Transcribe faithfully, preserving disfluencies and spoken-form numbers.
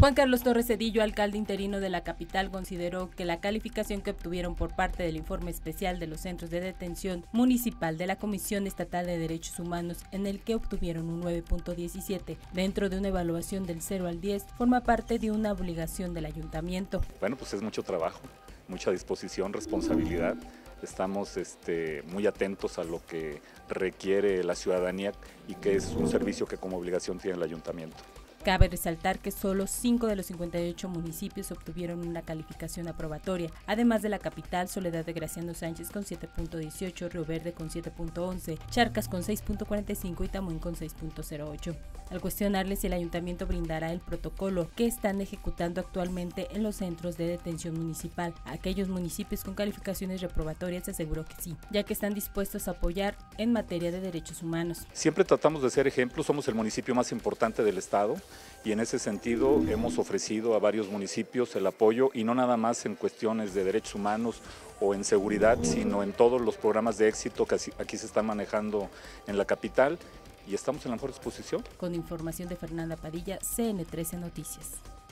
Juan Carlos Torres Cedillo, alcalde interino de la capital, consideró que la calificación que obtuvieron por parte del informe especial de los centros de detención municipal de la Comisión Estatal de Derechos Humanos, en el que obtuvieron un nueve punto diecisiete, dentro de una evaluación del cero al diez, forma parte de una obligación del ayuntamiento. Bueno, pues es mucho trabajo, mucha disposición, responsabilidad. Estamos este, muy atentos a lo que requiere la ciudadanía y que es un servicio que como obligación tiene el ayuntamiento. Cabe resaltar que solo cinco de los cincuenta y ocho municipios obtuvieron una calificación aprobatoria, además de la capital, Soledad de Graciano Sánchez con siete punto dieciocho, Río Verde con siete punto once, Charcas con seis punto cuarenta y cinco y Tamuín con seis punto cero ocho. Al cuestionarle si el ayuntamiento brindará el protocolo que están ejecutando actualmente en los centros de detención municipal a aquellos municipios con calificaciones reprobatorias, aseguró que sí, ya que están dispuestos a apoyar en materia de derechos humanos. Siempre tratamos de ser ejemplos, somos el municipio más importante del estado y en ese sentido hemos ofrecido a varios municipios el apoyo y no nada más en cuestiones de derechos humanos o en seguridad, sino en todos los programas de éxito que aquí se están manejando en la capital y estamos en la mejor disposición. Con información de Fernanda Padilla, C N trece Noticias.